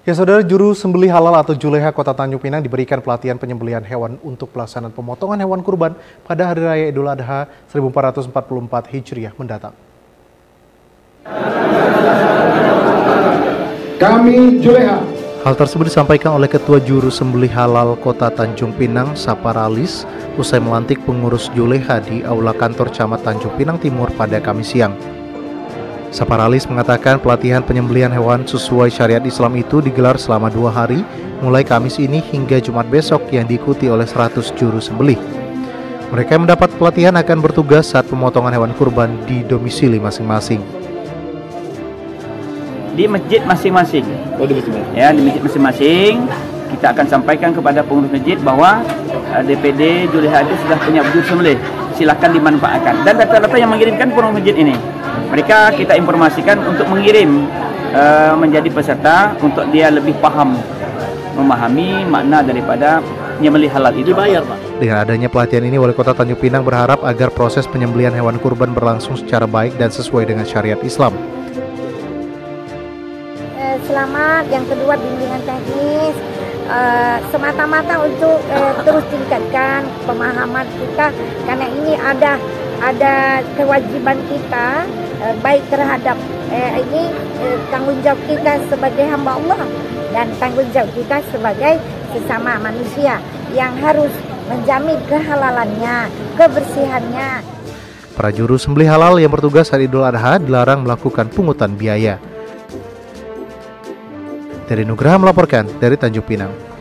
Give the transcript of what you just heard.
Ya saudara, juru sembelih halal atau Juleha Kota Tanjung Pinang diberikan pelatihan penyembelihan hewan untuk pelaksanaan pemotongan hewan kurban pada Hari Raya Idul Adha 1444 Hijriah mendatang. Kami Juleha. Hal tersebut disampaikan oleh Ketua Juru Sembelih Halal Kota Tanjung Pinang, Saparalis, usai melantik pengurus Juleha di Aula Kantor Camat Tanjung Pinang Timur pada Kamis siang. Saparalis mengatakan pelatihan penyembelihan hewan sesuai syariat Islam itu digelar selama 2 hari, mulai Kamis ini hingga Jumat besok yang diikuti oleh 100 juru sembelih. Mereka yang mendapat pelatihan akan bertugas saat pemotongan hewan kurban di domisili masing-masing. Di masjid masing-masing. Oh, di masjid. Ya, di masjid masing-masing kita akan sampaikan kepada pengurus masjid bahwa DPD Juleha itu sudah punya juru sembelih. Silakan dimanfaatkan. Dan data-data yang mengirimkan pengurus masjid ini, mereka kita informasikan untuk mengirim menjadi peserta untuk dia lebih paham, memahami makna daripada penyembelih halal itu. Dibayar, Pak. Dengan adanya pelatihan ini, Wali Kota Tanjung Pinang berharap agar proses penyembelihan hewan kurban berlangsung secara baik dan sesuai dengan syariat Islam. Selamat, yang kedua bimbingan teknis, semata-mata untuk terus tingkatkan pemahaman kita, karena ini ada kewajiban kita baik terhadap ini tanggung jawab kita sebagai hamba Allah dan tanggung jawab kita sebagai sesama manusia yang harus menjamin kehalalannya, kebersihannya. Para juru sembelih halal yang bertugas hari Idul Adha dilarang melakukan pungutan biaya. Dari Nugraha melaporkan dari Tanjung Pinang.